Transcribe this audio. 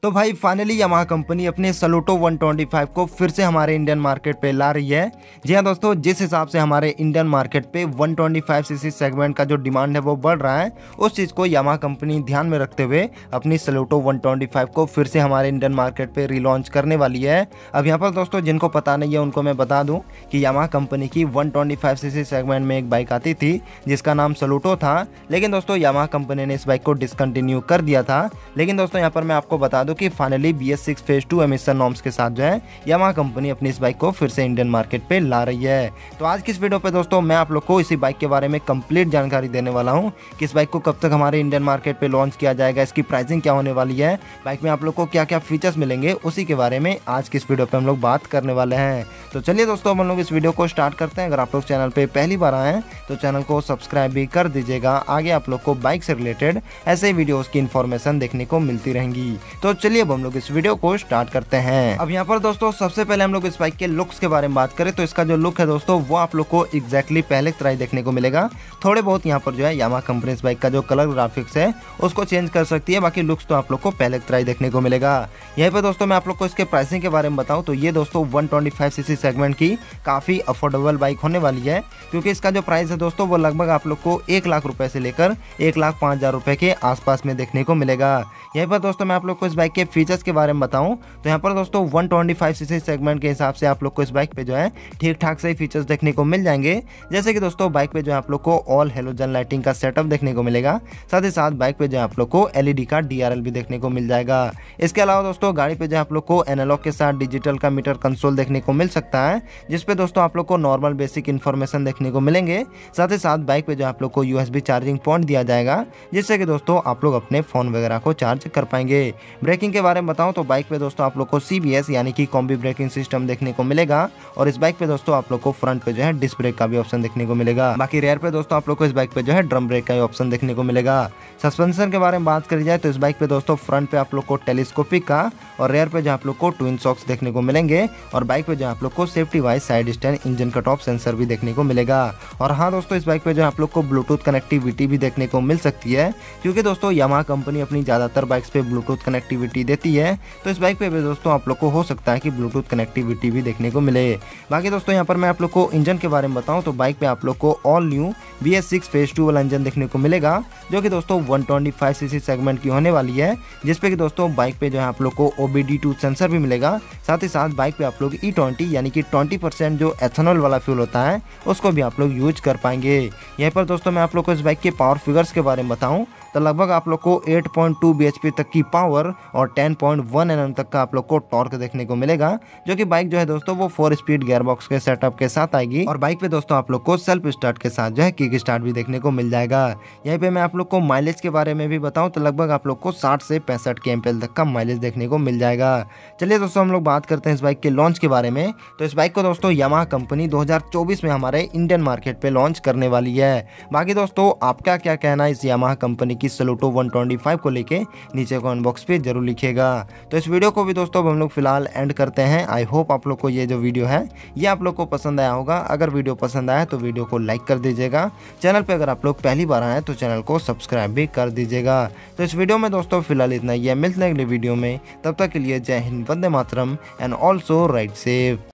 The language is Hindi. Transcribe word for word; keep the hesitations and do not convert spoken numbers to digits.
तो भाई फाइनली यामाहा कंपनी अपने सलूटो वन ट्वेंटी फाइव को फिर से हमारे इंडियन मार्केट पे ला रही है। जी हाँ दोस्तों, जिस हिसाब से हमारे इंडियन मार्केट पे one twenty five cc segment का जो डिमांड है वो बढ़ रहा है, उस चीज़ को यामाहा कंपनी ध्यान में रखते हुए अपनी सलूटो वन ट्वेंटी फाइव को फिर से हमारे इंडियन मार्केट पे रीलॉन्च करने वाली है। अब यहाँ पर दोस्तों जिनको पता नहीं है उनको मैं बता दूँ कि यामाहा कंपनी की one twenty five cc segment में एक बाइक आती थी जिसका नाम सलूटो था, लेकिन दोस्तों यामाहा कंपनी ने इस बाइक को डिसकंटिन्यू कर दिया था। लेकिन दोस्तों यहाँ पर मैं आपको बता दूं कि finally B S six phase two emission norms के साथ जो है यामाहा कंपनी अपनी इस बाइक को फिर से इंडियन मार्केट पे ला रही है। तो आज की इस वीडियो पे दोस्तों मैं आप लोग को इसी बाइक के बारे में कंप्लीट जानकारी देने वाला हूं कि इस बाइक को कब तक हमारे इंडियन मार्केट पे लॉन्च किया जाएगा, इसकी प्राइसिंग क्या होने वाली है, बाइक में आप लोग को क्या क्या फीचर्स मिलेंगे, उसी के बारे में आज की इस वीडियो पे हम लोग बात करने वाले हैं। तो चलिए दोस्तों हम लोग इस वीडियो को स्टार्ट करते हैं। अगर आप लोग चैनल पे पहली बार आए हैं तो चैनल को सब्सक्राइब भी कर दीजिएगा। आगे आप लोग को बाइक से रिलेटेड ऐसे वीडियोस की इन्फॉर्मेशन देखने को मिलती रहेंगी। तो चलिए अब हम लोग इस वीडियो को स्टार्ट करते हैं। अब यहाँ पर दोस्तों सबसे पहले हम लोग इस बाइक के लुक्स के बारे में बात करें तो इसका जो लुक है दोस्तों वो आप लोग को एग्जैक्टली पहले की तरह ही देखने को मिलेगा। थोड़े बहुत यहाँ पर जो है यामाहा कंपनी इस बाइक का जो कलर ग्राफिक्स है उसको चेंज कर सकती है, बाकी लुक्स तो आप लोग को पहले की तरह ही देखने को मिलेगा। यहाँ पे दोस्तों मैं आप लोग को इसके प्राइसिंग के बारे में बताऊँ तो ये दोस्तों one twenty five cc segment की काफी अफोर्डेबल बाइक होने वाली है, क्योंकि इसका जो प्राइस है दोस्तों वो लगभग आप लोग को एक लाख रुपए से लेकर एक लाख पाँच हजार रुपए के आसपास में देखने को मिलेगा। यहाँ पर दोस्तों मैं आप लोग को इस बाइक के फीचर्स के बारे में बताऊं तो यहाँ पर दोस्तों one twenty five cc segment के हिसाब से आप लोग को इस बाइक पे जो है ठीक ठाक से फीचर्स देखने को मिल जाएंगे। जैसे कि दोस्तों बाइक पे जो है आप लोग को ऑल हेलोजन लाइटिंग का सेटअप देखने को मिलेगा, साथ ही साथ बाइक पे जो है आप लोग को एल ई डी का डी आर एल भी देखने को मिल जाएगा। इसके अलावा दोस्तों गाड़ी पे जो है आप लोग को एनालॉग के साथ डिजिटल का मीटर कंसोल देखने को मिल सकता है, जिसपे दोस्तों आप लोग को नॉर्मल बेसिक इन्फॉर्मेशन देखने को मिलेंगे। साथ ही साथ बाइक पे जो आप लोग को U S B charging point दिया जाएगा, जिससे कि दोस्तों आप लोग अपने फोन वगैरह को चार्ज कर पाएंगे। ब्रेकिंग के बारे में बताऊं तो बाइक पे दोस्तों आप लोग को सी बी एस यानी कि कॉम्बी ब्रेकिंग सिस्टम देखने को मिलेगा, और इस बाइक पे दोस्तों आप लोग को फ्रंट पे जो है डिस्क ब्रेक का भी ऑप्शन देखने को मिलेगा। बाकी रेयर पे दोस्तों आप लोग को इस बाइक पे जो है ड्रम ब्रेक का भी ऑप्शन देखने को मिलेगा। सस्पेंशन के बारे में बात करी जाए तो इस बाइक पे दोस्तों फ्रंट पे आप लोग को टेलीस्कोपिक का और रेयर पे जो आप लोग को ट्विन शॉक्स देखने को मिलेंगे, और बाइक पे जो आप लोग को safety wise side stand engine cut off sensor भी देखने को मिलेगा। और हाँ दोस्तों इस बाइक पे जो आप लोग को ब्लूटूथ कनेक्टिविटी भी देखने को मिल सकती है, क्योंकि दोस्तों यामाहा कंपनी अपनी ज्यादातर बाइक्स पे ब्लूटूथ कनेक्टिविटी देती है, तो इस बाइक पे भी दोस्तों आप लोग को हो सकता है कि ब्लूटूथ कनेक्टिविटी भी देखने को मिले। बाकी दोस्तों यहाँ पर मैं आप लोग को इंजन के बारे में बताऊं तो बाइक पे आप लोग को all new B S six phase two वाला इंजन देखने को मिलेगा, जो कि दोस्तों one twenty five cc segment की होने वाली है, जिसपे कि दोस्तों बाइक पे जो है आप लोग को O B D two sensor भी मिलेगा। साथ ही साथ बाइक पे आप लोग ई ट्वेंटी यानी कि ट्वेंटी परसेंट जो एथेनॉल वाला फ्यूल होता है उसको भी आप लोग यूज कर पाएंगे। यहाँ पर दोस्तों मैं आप लोग को इस बाइक के पावर फिगर्स के बारे में बताऊं तो लगभग आप लोग को eight point two B H P तक की पावर और ten point one N M तक का आप लोग को टॉर्क देखने को मिलेगा, जो कि बाइक जो है दोस्तों वो फोर स्पीड गियरबॉक्स के सेटअप के साथ आएगी, और बाइक पे दोस्तों आप लोग को सेल्फ स्टार्ट के साथ जो है किक स्टार्ट भी देखने को मिल जाएगा। यहीं पे मैं आप लोग को माइलेज के बारे में भी बताऊं तो लगभग आप लोग को साठ से पैंसठ के एमपीएल तक का माइलेज देखने को मिल जाएगा। चलिए दोस्तों हम लोग बात करते हैं इस बाइक के लॉन्च के बारे में। तो इस बाइक को दोस्तों यामाहा कंपनी दो हजार चौबीस में हमारे इंडियन मार्केट पे लॉन्च करने वाली है। बाकी दोस्तों आपका क्या कहना इस यामाहा कंपनी की सलूटो वन ट्वेंटी फाइव को लेके नीचे कमेंट बॉक्स पे जरूर लिखिएगा। तो इस वीडियो को भी दोस्तों हम लोग फिलहाल एंड करते हैं। आई होप आप लोग को ये जो वीडियो है ये आप लोग को पसंद आया होगा। अगर वीडियो पसंद आया तो वीडियो को लाइक कर दीजिएगा। चैनल पे अगर आप लोग पहली बार आए तो चैनल को सब्सक्राइब भी कर दीजिएगा। तो इस वीडियो में दोस्तों फिलहाल इतना ही है, मिलते हैं अगले वीडियो में। तब तक के लिए जय हिंद, वंदे मातरम एंड ऑल्सो राइड सेफ।